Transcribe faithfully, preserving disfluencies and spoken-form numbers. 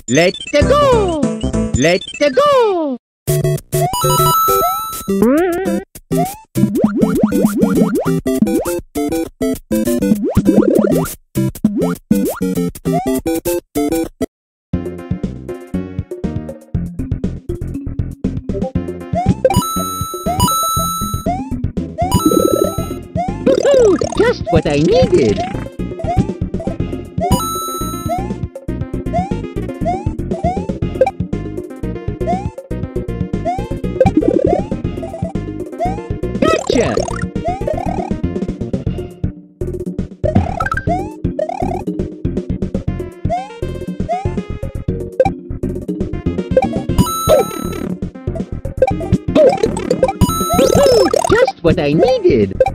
Let's go! Let's go! Woohoo! Just what I needed! Gotcha! Woohoo! Just what I needed!